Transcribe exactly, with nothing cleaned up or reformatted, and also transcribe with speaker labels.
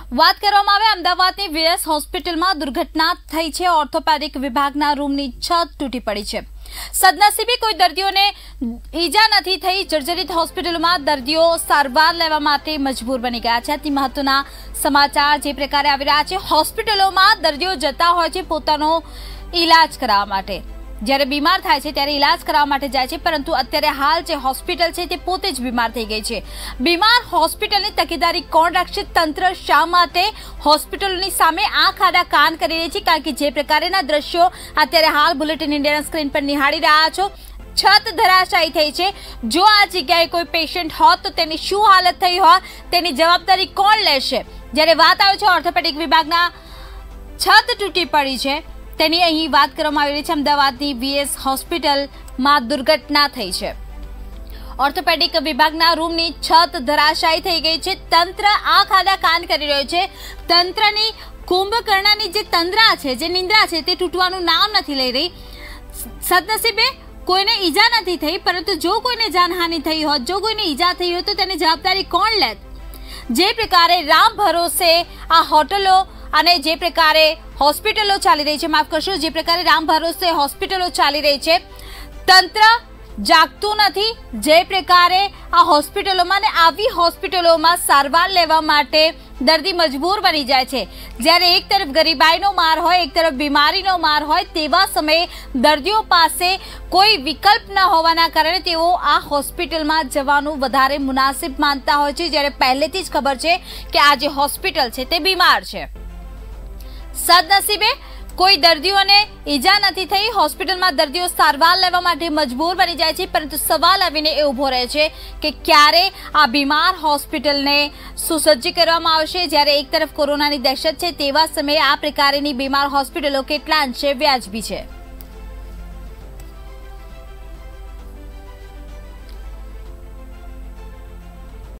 Speaker 1: વાત કરવામાં આવે અમદાવાદની વીએસ હોસ્પિટલમાં દુર્ઘટના થઈ છે। ઓર્થોપેડિક વિભાગના રૂમની છત તૂટી પડી છે। સદનસીબે કોઈ દર્દીઓને ઈજા નથી થઈ। જર્જરિત હોસ્પિટલમાં દર્દીઓ સારવાર લેવા માટે મજબૂર બની ગયા છે। અતિ મહત્વના સમાચાર જે પ્રકારે આવી રહ્યા છે, હોસ્પિટલોમાં દર્દીઓ જતા હોય છે પોતાનો ઈલાજ કરાવવા માટે। જ્યારે બીમાર થાય છે ત્યારે ઈલાજ કરાવવા માટે જાય છે, પરંતુ અત્યારે હાલ જે હોસ્પિટલ છે તે પોતે જ બીમાર થઈ ગઈ છે। બીમાર હોસ્પિટલની તકેદારી કોણ રાખશે? તંત્ર શા માટે હોસ્પિટલોની સામે આંખ આડા કાન કરી રહી છે? કારણ કે જે પ્રકારના દ્રશ્યો અત્યારે હાલ બુલેટિન ઇન્ડિયાના સ્ક્રીન પર નિહાળી રહ્યા છો, છત ધરાશાયી થઈ છે। જો આ જગ્યાએ કોઈ પેશન્ટ હોત તો તેની શું હાલત થઈ હોત, તેની જવાબદારી કોણ લેશે? જ્યારે વાત આવે છે ઓર્થોપેડિક વિભાગના છત તૂટી પડી છે તેની અહીં વાત કરવામાં આવી રહી છે। અમદાવાદની વીએસ હોસ્પિટલમાં દુર્ઘટના થઈ છે। ઓર્થોપેડિક વિભાગના રૂમની છત ધરાશાયી થઈ ગઈ છે। તંત્ર આંખ આડા કાન કરી રહ્યું છે। તંત્રની કુંભકર્ણની જે તંદ્રા છે, જે નિંદ્રા છે, તે તૂટવાનું નામ નથી લઈ રહી। સદનસીબે કોઈને ઈજા નથી થઈ, પરંતુ જો કોઈને જાનહાનિ થઈ હોત, જો કોઈને ઈજા થઈ હોય તો તેની જવાબદારી કોણ લેત? જે પ્રકારે રામ ભરોસે આ હોટલો અને જે પ્રકારે હોસ્પિટલો ચાલી રહી છે, માફ કરશો, જે પ્રકારે રામ ભરોસે હોસ્પિટલો ચાલી રહી છે, તંત્ર જાગતું નથી। જે પ્રકારે આ હોસ્પિટલોમાં ને આવી હોસ્પિટલોમાં સારવાર લેવા માટે દર્દી મજબૂર બની જાય છે। જ્યારે એક તરફ ગરીબાઈનો માર હોય, એક તરફ બીમારીનો માર હોય, તેવા સમયે દર્દીઓ પાસે કોઈ વિકલ્પ ન હોવાના કારણે તેઓ આ હોસ્પિટલમાં જવાનું વધારે મુનાસિબ માનતા હોય છે, જ્યારે પહેલેથી જ ખબર છે કે આ જે હોસ્પિટલ છે તે બીમાર છે। સદનસીબે કોઈ દર્દીઓને ઈજા નથી થઈ। હોસ્પિટલમાં દર્દીઓ સારવાર લેવા માટે મજબૂર બની જાય છે, પરંતુ સવાલ આવીને એ ઉભો રહે છે કે ક્યારે આ બીમાર હોસ્પિટલને સુસજ્જ કરવામાં આવશે? જ્યારે એક તરફ કોરોનાની દહેશત છે, તેવા સમયે આ પ્રકારની બીમાર હોસ્પિટલો કેટલા અંશે વ્યાજબી છે?